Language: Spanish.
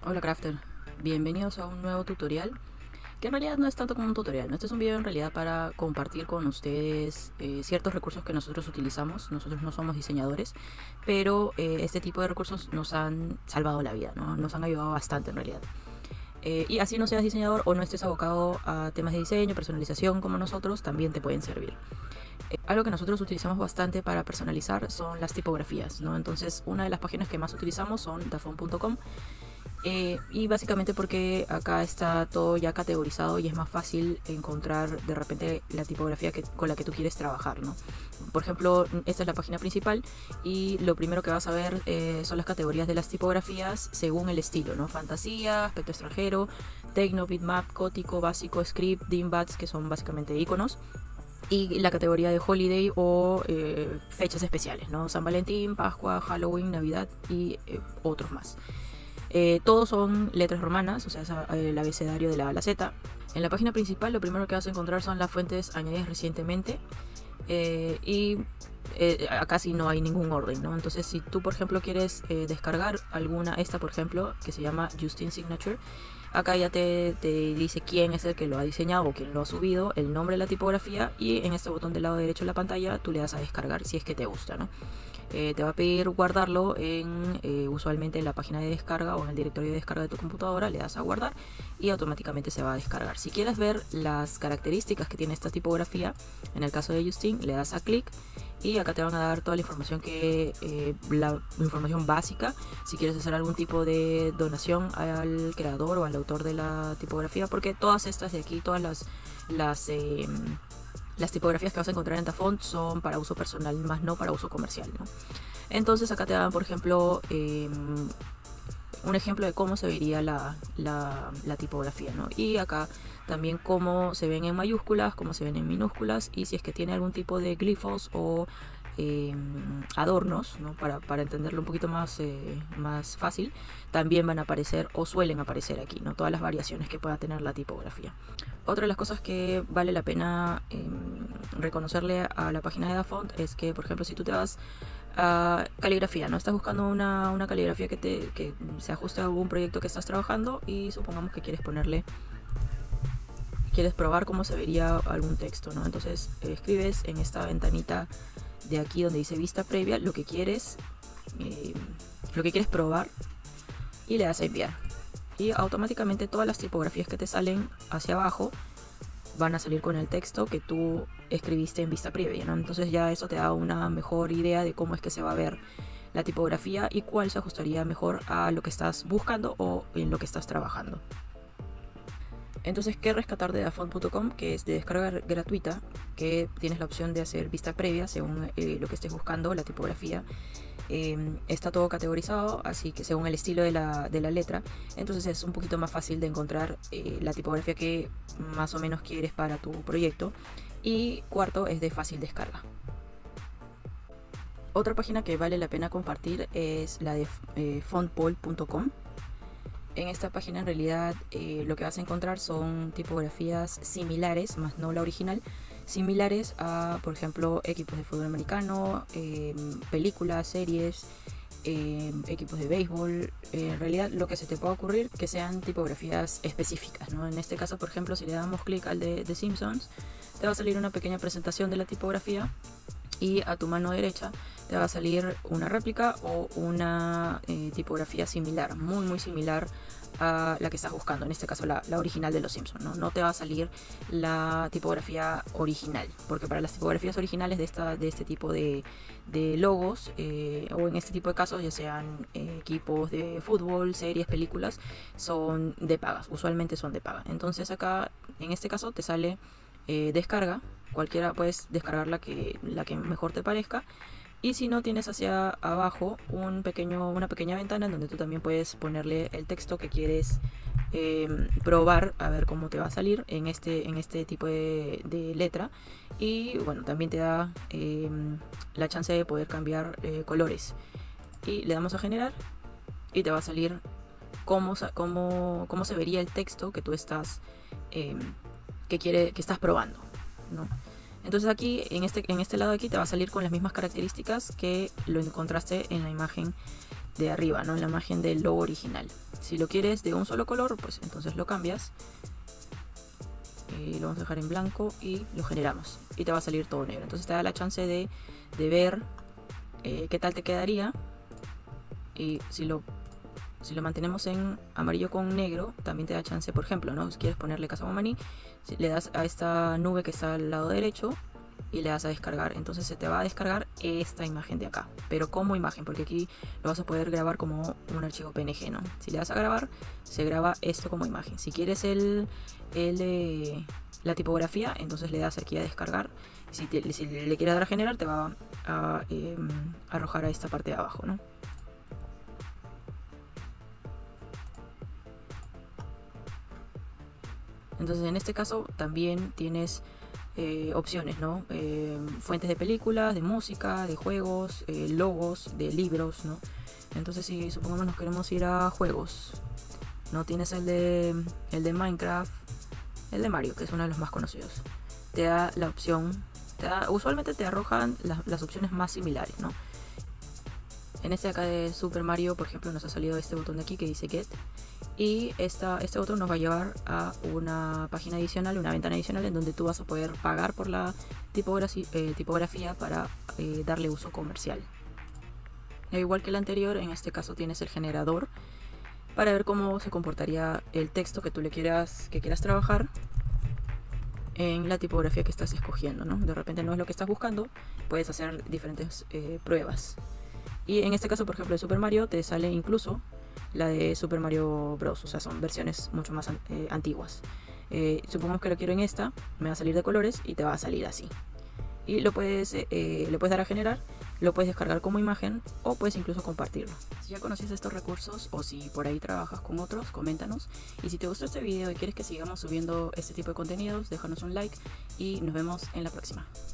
Hola Crafter, bienvenidos a un nuevo tutorial que en realidad no es tanto como un tutorial, ¿no? Este es un video en realidad para compartir con ustedes ciertos recursos que nosotros utilizamos. Nosotros no somos diseñadores, pero este tipo de recursos nos han salvado la vida, ¿no? Nos han ayudado bastante en realidad. Y así no seas diseñador o no estés abocado a temas de diseño, personalización como nosotros, también te pueden servir. Algo que nosotros utilizamos bastante para personalizar son las tipografías, ¿no? Entonces una de las páginas que más utilizamos son dafont.com. Y básicamente porque acá está todo ya categorizado y es más fácil encontrar de repente la tipografía con la que tú quieres trabajar, ¿no? Por ejemplo, esta es la página principal y lo primero que vas a ver son las categorías de las tipografías según el estilo, ¿no? Fantasía, aspecto extranjero, techno, bitmap, gótico, básico, script, dimbats, que son básicamente iconos. Y la categoría de holiday o fechas especiales, ¿no? San Valentín, Pascua, Halloween, Navidad y otros más. Todos son letras romanas, o sea, es el abecedario de la A a la Z. En la página principal lo primero que vas a encontrar son las fuentes añadidas recientemente y acá sí no hay ningún orden, ¿no? Entonces si tú por ejemplo quieres descargar alguna, esta por ejemplo, que se llama Justin Signature, acá ya te dice quién es el que lo ha diseñado o quién lo ha subido, el nombre de la tipografía, y en este botón del lado derecho de la pantalla tú le das a descargar si es que te gusta, ¿no? Te va a pedir guardarlo usualmente en la página de descarga o en el directorio de descarga de tu computadora. Le das a guardar y automáticamente se va a descargar. Si quieres ver las características que tiene esta tipografía, en el caso de Justin, le das a clic y acá te van a dar toda la información la información básica. Si quieres hacer algún tipo de donación al creador o al autor de la tipografía, porque todas estas de aquí, todas las tipografías que vas a encontrar en Dafont son para uso personal, más no para uso comercial, ¿no? Entonces acá te dan, por ejemplo, un ejemplo de cómo se vería la tipografía, ¿no? Y acá también cómo se ven en mayúsculas, cómo se ven en minúsculas, y si es que tiene algún tipo de glifos o adornos, ¿no? Para entenderlo un poquito más fácil, también van a aparecer o suelen aparecer aquí, ¿no? Todas las variaciones que pueda tener la tipografía. Otra de las cosas que vale la pena reconocerle a la página de Dafont es que, por ejemplo, si tú te vas a caligrafía, ¿no? Estás buscando una caligrafía que se ajuste a algún proyecto que estás trabajando y supongamos que quieres probar cómo se vería algún texto, ¿no? Entonces escribes en esta ventanita de aquí donde dice vista previa lo que quieres probar y le das a enviar. Y automáticamente todas las tipografías que te salen hacia abajo van a salir con el texto que tú escribiste en vista previa, ¿no? Entonces ya eso te da una mejor idea de cómo es que se va a ver la tipografía y cuál se ajustaría mejor a lo que estás buscando o en lo que estás trabajando. Entonces, ¿qué rescatar de dafont.com? Que es de descarga gratuita, que tienes la opción de hacer vista previa según lo que estés buscando, la tipografía. Está todo categorizado, así que según el estilo de la letra, entonces es un poquito más fácil de encontrar la tipografía que más o menos quieres para tu proyecto. Y cuarto, es de fácil descarga. Otra página que vale la pena compartir es la de fontpol.com. En esta página en realidad lo que vas a encontrar son tipografías similares, más no la original, similares a, por ejemplo, equipos de fútbol americano, películas, series, equipos de béisbol. En realidad lo que se te pueda ocurrir que sean tipografías específicas, ¿no? En este caso, por ejemplo, si le damos clic al de Simpsons, te va a salir una pequeña presentación de la tipografía y a tu mano derecha te va a salir una réplica o una tipografía similar, muy similar a la que estás buscando, en este caso la original de los Simpsons, ¿no? No te va a salir la tipografía original, porque para las tipografías originales de este tipo de logos o en este tipo de casos, ya sean equipos de fútbol, series, películas, son de pagas, usualmente son de paga. Entonces acá en este caso te sale descarga, cualquiera puedes descargar la que mejor te parezca, y si no, tienes hacia abajo una pequeña ventana en donde tú también puedes ponerle el texto que quieres probar, a ver cómo te va a salir en este tipo de letra. Y bueno, también te da la chance de poder cambiar colores, y le damos a generar y te va a salir cómo se vería el texto que tú estás que estás probando, ¿no? Entonces aquí, en este lado de aquí, te va a salir con las mismas características que lo encontraste en la imagen de arriba, ¿no? En la imagen del logo original. Si lo quieres de un solo color, pues entonces lo cambias. Lo vamos a dejar en blanco y lo generamos. Y te va a salir todo negro. Entonces te da la chance de ver qué tal te quedaría. Y si lo mantenemos en amarillo con negro, también te da chance, por ejemplo, ¿no? Si quieres ponerle Casa Guamaní, si le das a esta nube que está al lado derecho y le das a descargar, entonces se te va a descargar esta imagen de acá, pero como imagen, porque aquí lo vas a poder grabar como un archivo PNG, ¿no? Si le das a grabar, se graba esto como imagen. Si quieres la tipografía, entonces le das aquí a descargar. Si le quieres dar a generar, te va a arrojar a esta parte de abajo, ¿no? Entonces en este caso también tienes opciones, ¿no? Fuentes de películas, de música, de juegos, logos, de libros, ¿no? Entonces si supongamos nos queremos ir a juegos, ¿no? Tienes el de Minecraft, el de Mario, que es uno de los más conocidos. Te da la opción, usualmente te arrojan las opciones más similares, ¿no? En este acá de Super Mario, por ejemplo, nos ha salido este botón de aquí que dice Get. Y este botón nos va a llevar a una página adicional, una ventana adicional, en donde tú vas a poder pagar por la tipografía para darle uso comercial. E igual que el anterior, en este caso tienes el generador para ver cómo se comportaría el texto que tú quieras trabajar en la tipografía que estás escogiendo, ¿no? De repente no es lo que estás buscando, puedes hacer diferentes pruebas. Y en este caso, por ejemplo, de Super Mario, te sale incluso la de Super Mario Bros. O sea, son versiones mucho más antiguas. Supongamos que lo quiero en esta, me va a salir de colores y te va a salir así. Y le puedes dar a generar, lo puedes descargar como imagen o puedes incluso compartirlo. Si ya conoces estos recursos o si por ahí trabajas con otros, coméntanos. Y si te gustó este video y quieres que sigamos subiendo este tipo de contenidos, déjanos un like y nos vemos en la próxima.